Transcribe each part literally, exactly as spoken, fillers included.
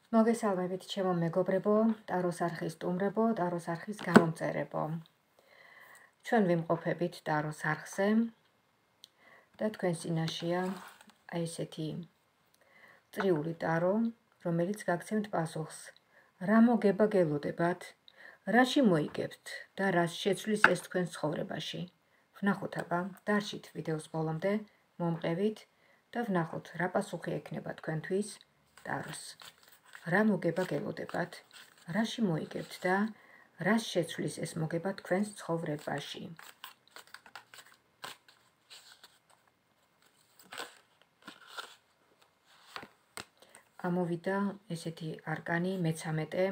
მოგესალმებით ჩემო მეგობრებო, ტაროს არხის სტუმრებო, ტაროს არხის გამომწერებო. ჩვენ ვიმყოფებით ტაროს არხზე და თქვენ წინაშეა აი ესეთი წრიული ტარო, რომელიც გაგცემთ პასუხს. რა მოგება გელოდებათ, რაში მოიგებთ და რას შეცვლის ეს თქვენ ცხოვრებაში. ვნახოთ აბა, დარჩით ვიდეოს ბოლომდე, მომყევით და ვნახოთ რა პასუხი ექნება თქვენთვის ტაროს. რა მოგება გელოდებათ, რაში მოიგებთ და რას შეცვლის ეს მოგება თქვენს ცხოვრებაში. ამოვიდა ესეთი არკანი მეცამეტე.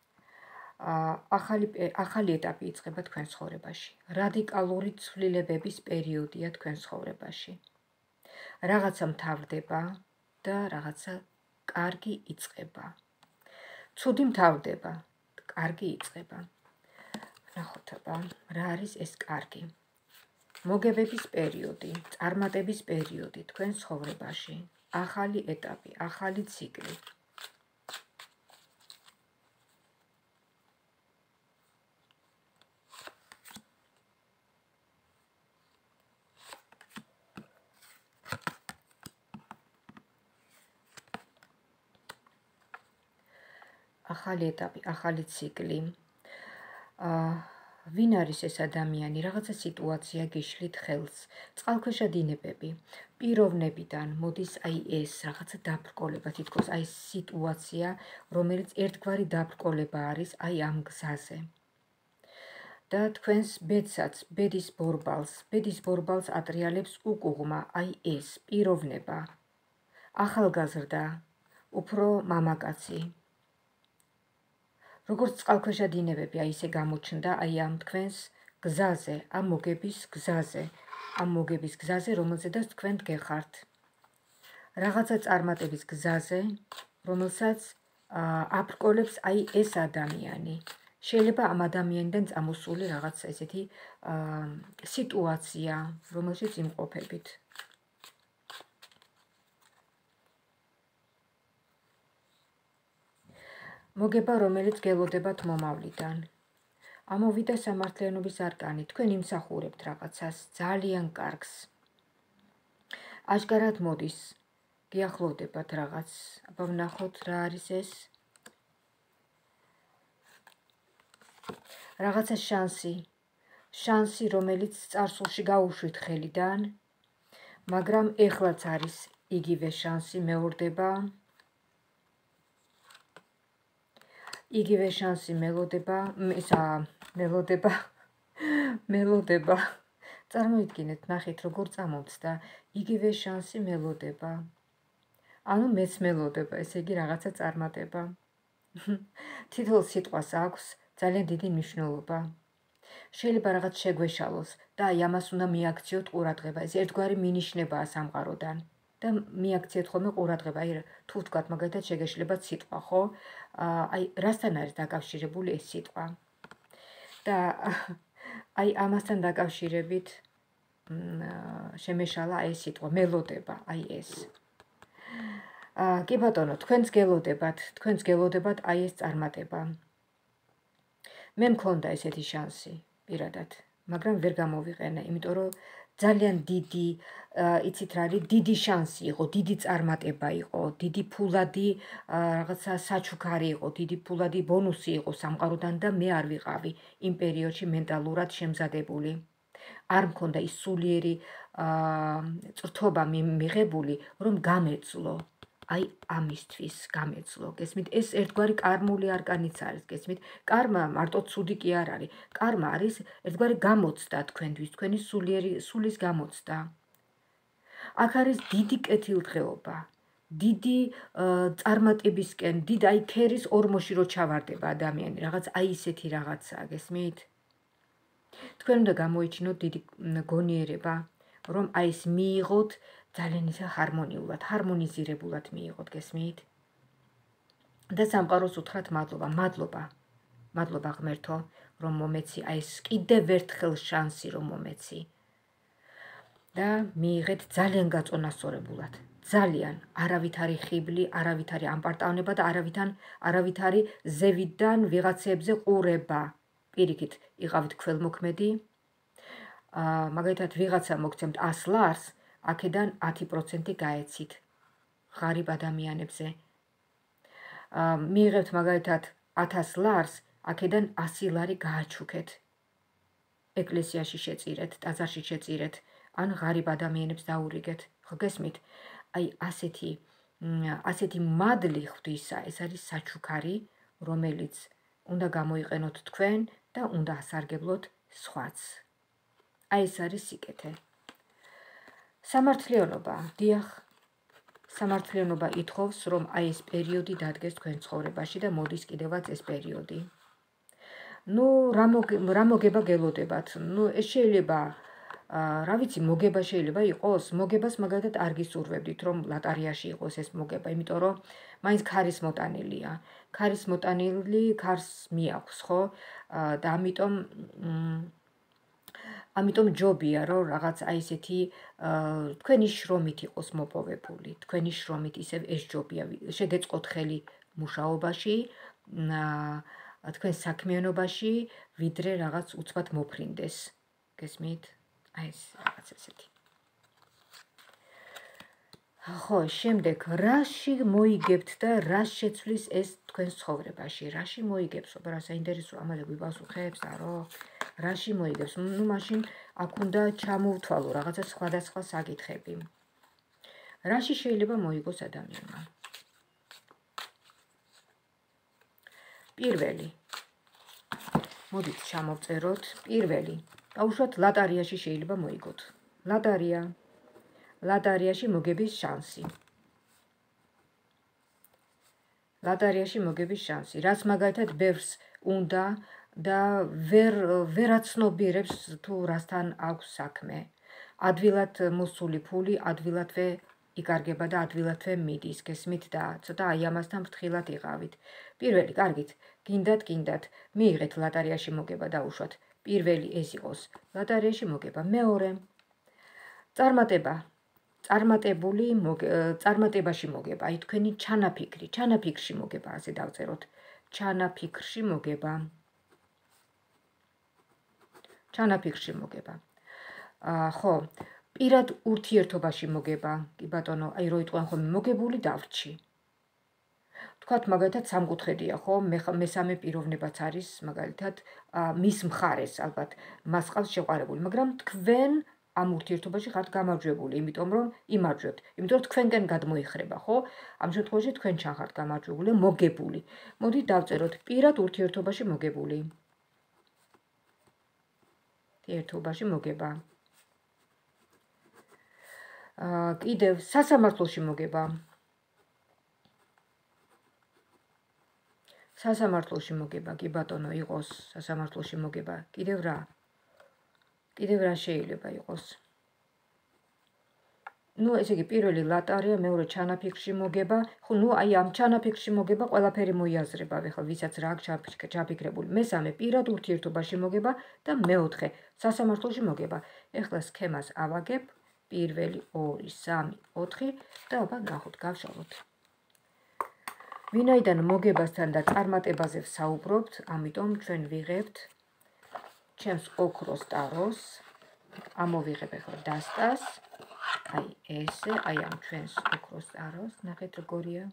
ახალი ახალი ეტაპი იწყება თქვენ ცხოვრებაში. რადიკალური ცვლილებების პერიოდია თქვენ ცხოვრებაში. რაღაცა მთავრდება და რაღაცა კარგი იწყება. ცუდი მთავრდება, კარგი იწყება. ვნახოთ აბა, რა არის ეს კარგი. მოგებების პერიოდი, წარმატების პერიოდი თქვენ ცხოვრებაში. ახალი ეტაპი, ახალი ციკლი. ახალი ეტაპი, ახალი ციკლი. აა ვინ არის ეს ადამიანი, რაღაცა სიტუაცია გიშლით ხელს, წყალქვეშა დინებები, პიროვნებიდან მოდის აი ეს რაღაცა დაბრკოლება, თითქოს აი სიტუაცია, რომელიც ერთგვარი დაბრკოლება არის აი ამ გზაზე. და თქვენს ბედსაც, ბედის ბორბალს, ბედის ბორბალს ატრიალებს უკუღმა, აი ეს პიროვნება, ახალგაზრდა, უფრო მამაკაცი. როგორც წყალქვეშა დინებები აი ესე გამოჩნდა აი ამ თქვენს გზაზე, ამ მოგების გზაზე, ამ მოგების გზაზე, რომელზედაც თქვენ გეხართ. რაღაცა წარმატების გზაზე, რომელსაც აბრკოლებს აი ეს ადამიანი. შეიძლება ამ ადამიანიდან წამოსული რაღაც ესეთი სიტუაცია, რომელშიც იმყოფებით. მოგება, რომელიც გელოდებათ მომავლიდან. ამოვიდა სამართლიანობის არკანი, თქვენ იმსახურებთ რაღაცას, ძალიან კარგს. აშკარად მოდის, გიახლოვდებათ რაღაც. აბა ვნახოთ რა არის ეს. რაღაცა შანსი, შანსი, რომელიც წარსულში გაუშვით ხელიდან, მაგრამ ეხლაც არის იგივე შანსი მეორდება. იგივე შანსი მელოდება, ისა მელოდება, მელოდება. წარმოიდგინეთ, ნახეთ როგორ წამოვცდა, იგივე შანსი მელოდება. ანუ მეც მელოდება, ესე იგი რაღაცა წარმატება. თითოეულ სიტყვას აქვს ძალიან დიდი მნიშვნელობა. შეიძლება რაღაც შეგვეშალოს და აი ამას უნდა მიაქციოთ ყურადღება. ეს ერთგვარი მინიშნებაა სამყაროდან. და მიაქციეთ ხოლმე ყურადღება. აი თუ ვთქვათ მაგალითად შეგეშლებათ სიტყვა, ხო? აი რასთან არის დაკავშირებული ეს სიტყვა. და აი ამასთან დაკავშირებით შემეშალა აი ეს სიტყვა, მელოდება, აი ეს. კი ბატონო, თქვენს გელოდებათ, თქვენს გელოდებათ აი ეს წარმატება. მე მქონდა ესეთი შანსი, პირადად, მაგრამ ვერ გამოვიყენე, იმიტომ რომ ძალიან დიდი, იცით რა არის, დიდი შანსი იყო, დიდი წარმატება იყო, დიდი ფულადი რაღაცა საჩუქარი იყო, დიდი ფულადი ბონუსი იყო სამყაროდან და მე არ ვიყავი იმ პერიოდში მენტალურად შემზადებული. არ მქონდა ის სულიერი წრთობა მიღებული, რომ გამეძლო. აი ამისთვის გამეძლო. გესმით, ეს ერთგვარი კარმული არკანიც არის, გესმით? კარმა მარტო ცუდი კი არ არის. კარმა არის ერთგვარი გამოცდა თქვენთვის, თქვენი სულიერი სულის გამოცდა. აქ არის დიდი კეთილდღეობა, დიდი წარმატებისკენ, დიდ აი ქერის ორმოში რო ჩავარდება ადამიანი, რაღაც აი ისეთი რაღაცაა, გესმით? თქვენ უნდა გამოიჩინოთ დიდი გონიერება, რომ აი ეს მიიღოთ ძალიან ისე ჰარმონიულად, ჰარმონიზირებულად მიიღოთ, გესმით? და სამყაროს უთხრათ მადლობა, მადლობა. მადლობა ღმერთო, რომ მომეცი აი ეს კიდევ ერთხელ შანსი რომ მომეცი. და მიიღეთ ძალიან გაწონასწორებულად, ძალიან არავითარი ხიბლი, არავითარი ამპარტავნება და არავითარ არავითარი ზევიდან ვიღაცებზე ყურება. პირიქით იყავით ქველმოქმედი, მაგალითად ვიღაცა მოგცემთ ას ლარს, აქედან ათი პროცენტი გაეცით ღარიბ ადამიანებზე. მიიღებთ მაგალითად ათას ლარს, აქედან ასი ლარი გააჩუქეთ. ეკლესიაში შეწირეთ, ტაძარში შეწირეთ, ან ღარიბ ადამიანებს დაურიგეთ. ხო გესმით? აი ასეთი ასეთი მადლი ღვთისა, ეს არის საჩუქარი, რომელიც უნდა გამოიყენოთ თქვენ და უნდა ასარგებლოთ სხვაც. აი ეს არის სიკეთე. სამართლიანობა, დიახ, სამართლიანობა ითხოვს, რომ აი ეს პერიოდი დადგეს თქვენ ცხოვრებაში და მოდის კიდევაც ეს პერიოდი. ნუ რა მოგება გელოდებათ? ნუ ეს შეიძლება რა ვიცი, მოგება შეიძლება იყოს, მოგებას მაგალითად არ გისურვებდით, რომ ლატარიაში იყოს ეს მოგება, იმიტომ რომ მაინც ქარის მოტანილია. ქარის მოტანილი ქარს მიაქვს, ხო? და ამიტომ ამიტომ ჯობია, რომ რაღაც აი ესეთი თქვენი შრომით იყოს მოპოვებული, თქვენი შრომით ისევ ეს ჯობია, შეგეწყოთ ხელი მუშაობაში, თქვენ საქმიანობაში, ვიდრე რაღაც უცბად მოფრინდეს. გესმით? აი ეს რაღაც ესეთი. ხო, შემდეგ რაში მოიგებთ და რა შეცვლის ეს თქვენს ცხოვრებაში? რაში მოიგებს? აბა რა საინტერესო ამაზე გვიპასუხებს, არო? რაში მოიგებს? ნუ მაშინ აქ უნდა ჩამოვთვალო რაღაცა სხვადასხვა საკითხები. რაში შეიძლება მოიგოს ადამიანმა? პირველი. მოდით ჩამოვწეროთ. პირველი. აუშვათ ლატარიაში შეიძლება მოიგოთ. ლატარია. ლატარიაში მოგების შანსი. ლატარიაში მოგების შანსი. რაც მაგალითად ბევრს უნდა და ვერ ვერაცნობიერებს თუ რასთან აქვს საქმე. ადვილად მოსული ფული ადვილადვე იკარგება და ადვილადვე მიდის, გესმით და ცოტა აი ამასთან ფრთხილად იყავით. პირველი, კარგით, გინდათ, გინდათ, მიიღეთ ლატარიაში მოგება დაუშვათ. პირველი ეს იყოს ლატარიაში მოგება. მეორე, წარმატება. წარმატებული წარმატებაში მოგება, აი თქვენი ჩანაფიქრი, ჩანაფიქრში მოგება, ასე დავწეროთ. ჩანაფიქრში მოგება. ჩანაფიქრში მოგება. ხო, პირად ურთიერთობაში მოგება, კი ბატონო, აი რო იტყვენ ხოლმე მოგებული დავრჩი. თქვათ მაგალითად სამკუთხედია, ხო? მესამე პიროვნებაც არის მაგალითად მის მხარეს, ალბათ მას ყავს შეყვარებული, მაგრამ თქვენ ამ ურთიერთობაში ხართ გამარჯვებული, იმიტომ რომ იმარჯვებთ, იმიტომ რომ თქვენგან გადმოიხრება, ხო? ამ შემთხვევაში თქვენ ჩახართ გამარჯვებული, მოგებული. მოდით დავწეროთ პირად ურთიერთობაში მოგებული. ურთიერთობაში მოგება. კიდევ სასამართლოში მოგება. სასამართლოში მოგება, კი ბატონო, იყოს სასამართლოში მოგება. კიდევ რა? კიდევ რა შეიძლება იყოს? ნუ ესე იგი პირველი ლატარია, მეორე ჩანაფიქრში მოგება. ხო, ნუ აი ამ ჩანაფიქრში მოგება ყველაფერი მოიაზრება, ეხლა ვისაც რა აქვს ჩაფიქრებული. მესამე პირად ურთიერთობაში მოგება და მეოთხე სასამართლოში მოგება. ეხლა სქემას ავაგებ. პირველი, ორი, სამი, ოთხი და აბა ნახოთ, გავშალოთ. ვინაიდან მოგებასთან და წარმატებაზე ვსაუბრობთ, ამიტომ ჩვენ ვიღებთ ჩემს ოქროს ტაროს, ამოვიღებ ახლა დასტას, აი ესე, აი ამ ჩვენს ოქროს ტაროს, ნახეთ როგორია.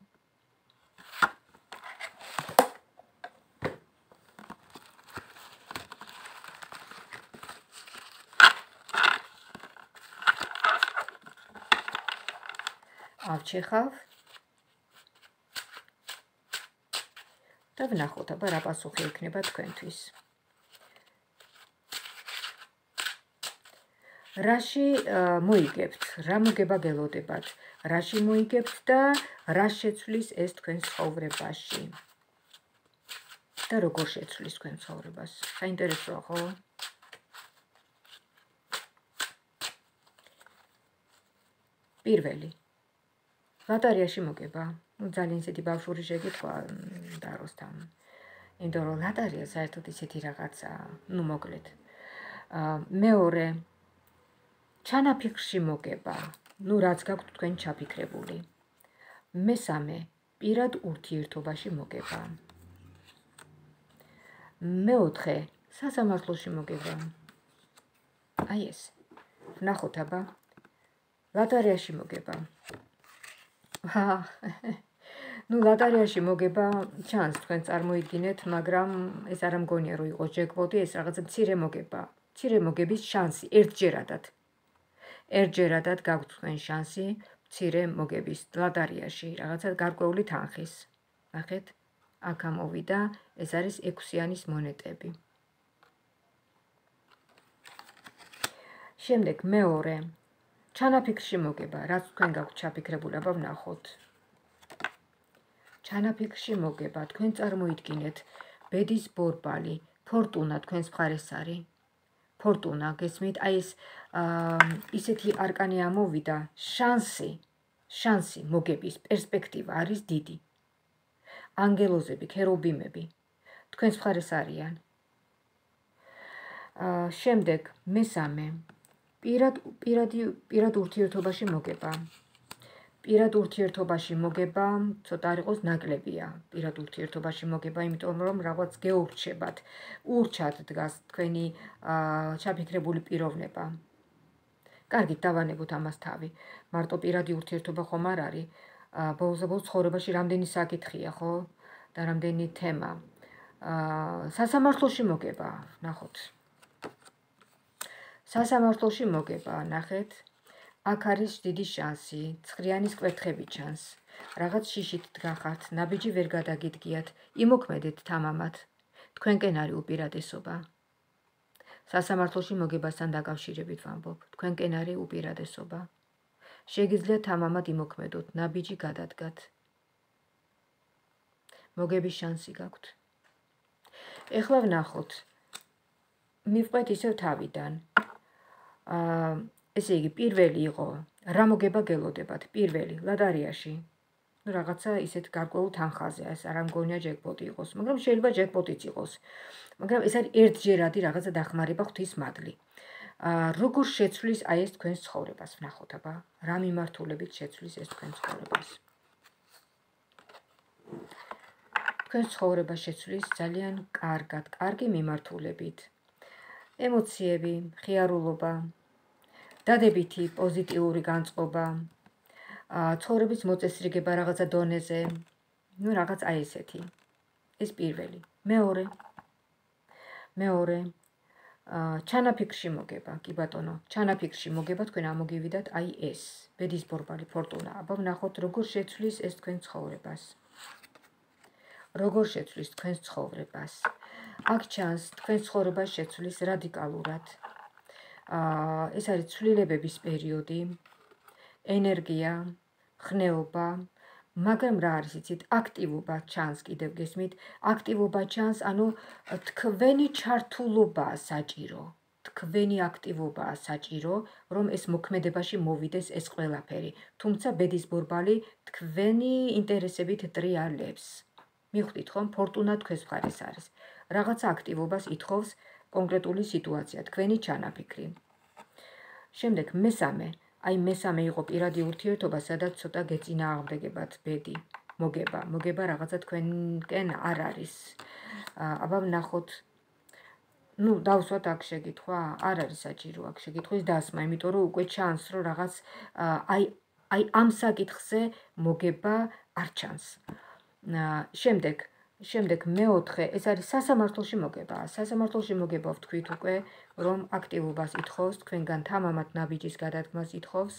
ავჩეხავ და ვნახოთ, აბა რა პასუხი ექნება თქვენთვის. რაში მოიგებთ, რა მოგება გელოდებათ, რაში მოიგებთ და რა შეცვლის ეს თქვენს ცხოვრებაში. და როგორ შეცვლის თქვენ ცხოვრებას. საინტერესოა, ხო? პირველი. ლატარიაში მოგება. ნუ ძალიან ისეთი ბავშვური შეკითხვა დაროსთან. იმიტომ რომ ლატარია საერთოდ ისეთი რაღაცა, ნუ მოკლედ. მეორე ჩანაფიქრში მოგება. ნუ რაც გაქვთ თქვენ ჩაფიქრებული. მესამე, პირად ურთიერთობაში მოგება. მეოთხე, სასამართლოში მოგება. აი ეს. ვნახოთ აბა. ლატარიაში მოგება. ნუ ლატარიაში მოგება ჩანს თქვენ წარმოიდგინეთ, მაგრამ ეს არ მგონია რომ იყოს ჯეკპოტი, ეს რაღაც მცირე მოგება. მცირე მოგების შანსი ერთჯერადად. ერთჯერადად გაქვთ თქვენ შანსი მცირე მოგების ლატარიაში, რაღაცა გარკვეული თანხის. ნახეთ, აქ ამოვიდა, ეს არის ექვსიანის მონეტები. შემდეგ მეორე, ჩანაფიქრში მოგება, რაც თქვენ გაქვთ ჩაფიქრებული, აბა ვნახოთ. ჩანაფიქრში მოგება, თქვენ წარმოიდგინეთ, ბედის ბორბალი, ფორტუნა თქვენს მხარეს არის. ფორტუნა, გესმით, აი ეს ისეთი არკანი ამოვიდა, შანსი, შანსი მოგების პერსპექტივა არის დიდი. ანგელოზები, ქერუბიმები თქვენს მხარეს არიან. შემდეგ მესამე, პირად პირადი პირად ურთიერთობაში მოგება. პირად ურთიერთობაში მოგება, ცოტა არ იყოს ნაკლებია. პირად ურთიერთობაში მოგება, იმიტომ რომ რაღაც გეურჩებათ. ურჩად დგას თქვენი ჩაფიქრებული პიროვნება. კარგით, დავანებოთ ამას თავი. მარტო პირადი ურთიერთობა ხომ არ არის. ბოლოს-ბოლოს ცხოვრებაში რამდენი საკითხია, ხო? და რამდენი თემა. სასამართლოში მოგება, ნახოთ. სასამართლოში მოგება, ნახეთ. აქ არის დიდი შანსი, ცხრიანის კვერთხები ჩანს. რაღაც შიშით დგახართ, ნაბიჯი ვერ გადაგიდგიათ, იმოქმედეთ თამამად. თქვენკენ არის უპირატესობა. სასამართლოში მოგებასთან დაკავშირებით ვამბობ, თქვენკენ არის უპირატესობა. შეგიძლიათ თამამად იმოქმედოთ, ნაბიჯი გადადგათ. მოგების შანსი გაქვთ. ეხლა ვნახოთ. მივყვეთ ისევ თავიდან. ესე იგი, პირველი იყო, რა მოგება გელოდებათ, პირველი, ლატარიაში. რაღაცა ისეთ გარკვეულ თანხაზე, ეს არ მგონია ჯეკპოტი იყოს, მაგრამ შეიძლება ჯეკპოტიც იყოს. მაგრამ ეს არის ერთჯერადი რაღაცა დახმარება ღვთისმადლი. როგორ შეცვლის აი ეს თქვენს ცხოვრებას, ვნახოთ აბა, რა მიმართულებით შეცვლის ეს თქვენს ცხოვრებას. თქვენს ცხოვრებას შეცვლის ძალიან კარგად, კარგი მიმართულებით. ემოციები, ხიარულობა, დადებითი პოზიტიური განწყობა, ცხოვრების მოწესრიგება რაღაცა დონეზე, ნუ რაღაც აი ესეთი. ეს პირველი. მეორე. მეორე. ჩანაფიქრში მოგება, კი ბატონო, ჩანაფიქრში მოგება, თქვენ ამოგივიდათ აი ეს, ბედის ბორბალი, ფორტუნა. აბა ვნახოთ, როგორ შეცვლის ეს თქვენ ცხოვრებას. როგორ შეცვლის თქვენ ცხოვრებას. აქ ჩანს, თქვენ ცხოვრებას შეცვლის რადიკალურად. ეს არის ცვლილებების პერიოდი, ენერგია, ხნეობა, მაგრამ რა არის იცით, აქტივობა ჩანს კიდევ გესმით, აქტივობა ჩანს, ანუ თქვენი ჩართულობაა საჭირო, თქვენი აქტივობაა საჭირო, რომ ეს მოქმედებაში მოვიდეს ეს ყველაფერი, თუმცა ბედის ბორბალი თქვენი ინტერესებით ტრიალებს. მიხვდით ხომ, ფორტუნა თქვენს მხარეს არის. რაღაცა აქტივობას ითხოვს კონკრეტული სიტუაცია, თქვენი ჩანაფიქრი. შემდეგ მესამე, აი მესამე იყო პირადი ურთიერთობა, სადაც ცოტა გეწინააღმდეგებათ ბედი, მოგება, მოგება რაღაცა თქვენკენ არ არის. აბა ვნახოთ, ნუ დავსვათ აქ შეკითხვა, არ არის საჭირო აქ შეკითხვის დასმა, იმიტომ რომ უკვე ჩანს, რომ რაღაც აი აი ამ საკითხზე მოგება არ ჩანს. შემდეგ შემდეგ მეოთხე, ეს არის სასამართლოში მოგება. სასამართლოში მოგება ვთქვით უკვე, რომ აქტივობას ითხოვს, თქვენგან თამამად ნაბიჯის გადადგმას ითხოვს.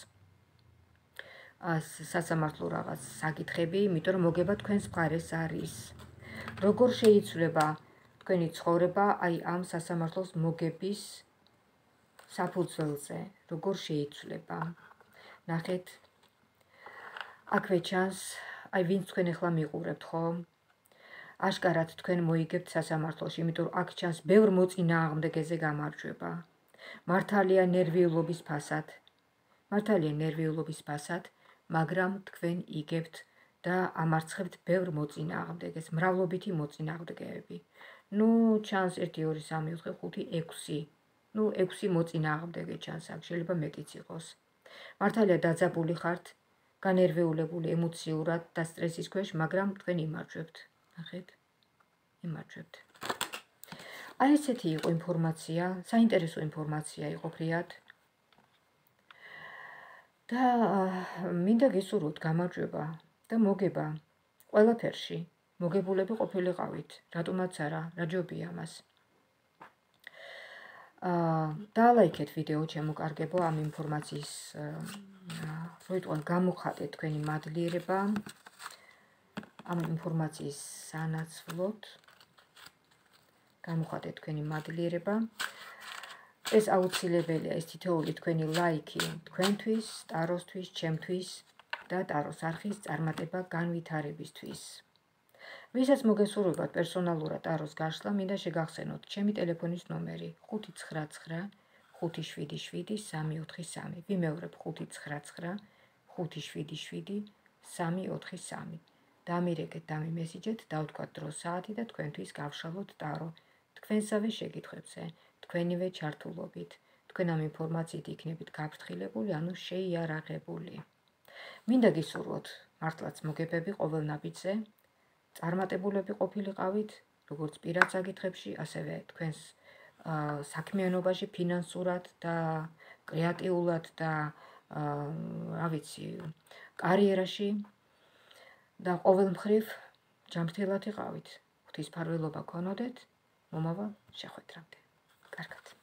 სასამართლო რაღაც საკითხები, იმიტომ რომ მოგება თქვენს მხარეს არის. როგორ შეიცვლება თქვენი ცხოვრება აი ამ სასამართლოს მოგების საფუძველზე, როგორ შეიცვლება. ნახეთ, აქვე ჩანს, აი ვინც თქვენ ახლა მიყურებთ, ხო? აშკარად თქვენ მოიგებთ სასამართლოში, იმიტომ რომ აქ ჩანს ბევრ მოწინააღმდეგეზე გამარჯვება. მართალია ნერვიულობის ფასად. მართალია ნერვიულობის ფასად, მაგრამ თქვენ იგებთ და ამარცხებთ ბევრ მოწინააღმდეგეს, მრავლობითი მოწინააღმდეგეები. ნუ ჩანს ერთი, ორი, სამი, ოთხი, ხუთი, ექვსი. ნუ ექვსი მოწინააღმდეგე ჩანს აქ, შეიძლება მეტიც იყოს. მართალია დაძაბული ხართ, განერვიულებული ემოციურად და სტრესის ქვეშ, მაგრამ თქვენ იმარჯვებთ. ნახეთ? იმარჯვებთ. აი ესეთი იყო ინფორმაცია, საინტერესო ინფორმაცია იყო ფრიად. და მინდა გისურვოთ გამარჯვება და მოგება ყველაფერში. მოგებულები ყოფილიყავით, რატომაც არა, რა ჯობია მას. დაალაიქეთ ვიდეო ჩემო კარგებო ამ ინფორმაციის როიტყვან გამოხატეთ თქვენი მადლიერება ამ ინფორმაციის სანაცვლოდ გამოხატეთ თქვენი მადლიერება ეს აუცილებელია ეს თითოეული თქვენი ლაიქი თქვენთვის, ტაროსთვის, ჩემთვის და ტაროს არხის წარმატება განვითარებისთვის. ვისაც მოგესურვებათ პერსონალურად ტაროს გაშლა, მინდა შეგახსენოთ ჩემი ტელეფონის ნომერი ხუთი ცხრა ცხრა ხუთი შვიდი შვიდი სამი ოთხი სამი. ვიმეორებ ხუთი ცხრა ცხრა ხუთი შვიდი შვიდი სამი ოთხი სამი. დამირეკეთ, დამიმესიჯეთ, დავთქვათ დრო საათი და თქვენთვის გავშალოთ ტარო. თქვენსავე შეკითხვებზე, თქვენივე ჩართულობით, თქვენ ამ ინფორმაციით იქნებით გაფრთხილებული, ანუ შეიარაღებული. მინდა გისურვოთ მართლაც მოგებები ყოველ ნაბიჯზე, წარმატებულები ყოფილიყავით, როგორც პირად საკითხებში, ასევე თქვენს საქმიანობაში, ფინანსურად და კრეატიულად და რა ვიცი, კარიერაში და ყოველ მხრივ ჯანმრთელად იყავით. ღვთისმფარველობა გქონოდეთ, მომავალ შეხვედრამდე. კარგად.